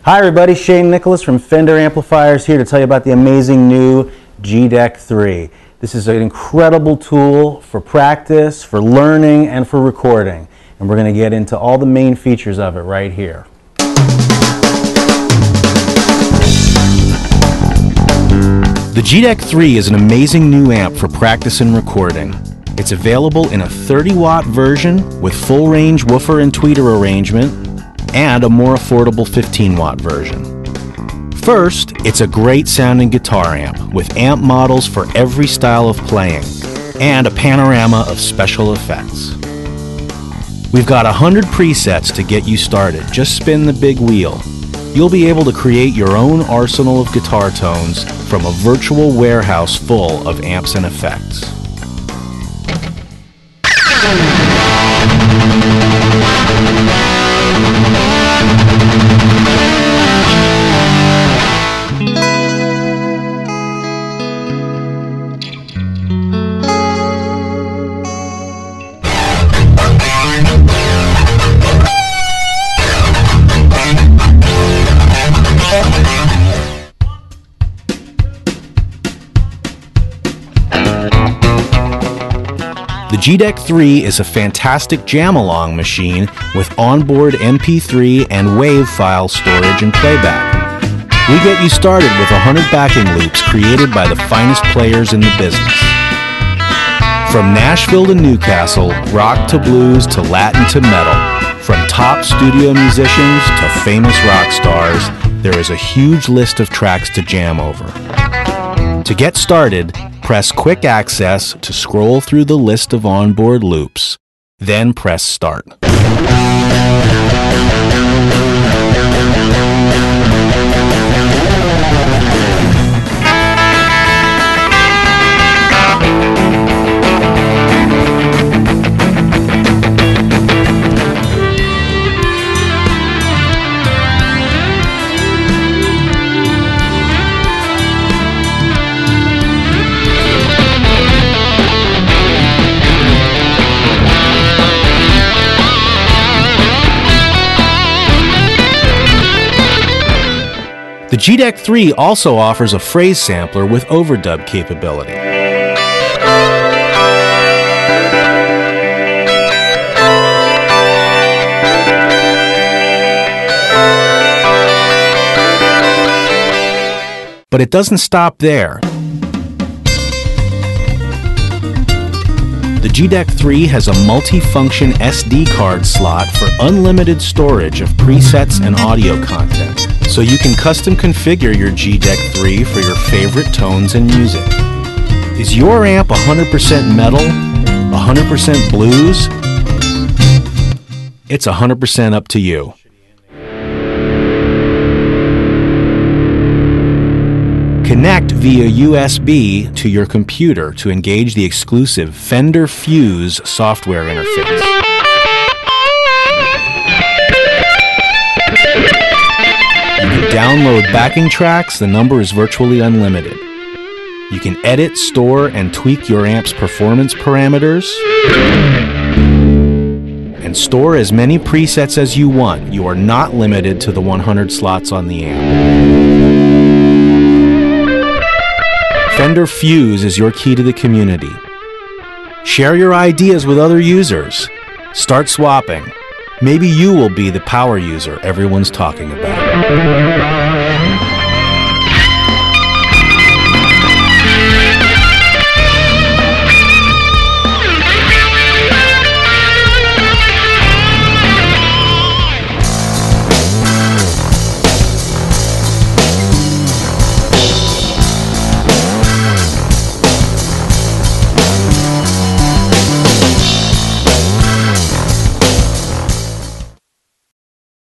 Hi everybody, Shane Nicholas from Fender Amplifiers here to tell you about the amazing new G Dec 3. This is an incredible tool for practice, for learning, and for recording. And we're going to get into all the main features of it right here. The G Dec 3 is an amazing new amp for practice and recording. It's available in a 30-watt version with full-range woofer and tweeter arrangement, and a more affordable 15-watt version. First, it's a great sounding guitar amp with amp models for every style of playing and a panorama of special effects. We've got 100 presets to get you started. Just spin the big wheel. You'll be able to create your own arsenal of guitar tones from a virtual warehouse full of amps and effects. The G Dec 3 is a fantastic jam-along machine with onboard MP3 and WAV file storage and playback. We get you started with 100 backing loops created by the finest players in the business. From Nashville to Newcastle, rock to blues to Latin to metal, from top studio musicians to famous rock stars, there is a huge list of tracks to jam over. To get started, press Quick Access to scroll through the list of onboard loops. Then press Start. The G Dec 3 also offers a phrase sampler with overdub capability. But it doesn't stop there. The G Dec 3 has a multi-function SD card slot for unlimited storage of presets and audio content, so you can custom configure your G Dec 3 for your favorite tones and music. Is your amp 100% metal? 100% blues? It's 100% up to you. Connect via USB to your computer to engage the exclusive Fender Fuse software interface. You can download backing tracks. The number is virtually unlimited. You can edit, store, and tweak your amp's performance parameters, and store as many presets as you want. You are not limited to the 100 slots on the amp. Fender Fuse is your key to the community. Share your ideas with other users. Start swapping. Maybe you will be the power user everyone's talking about.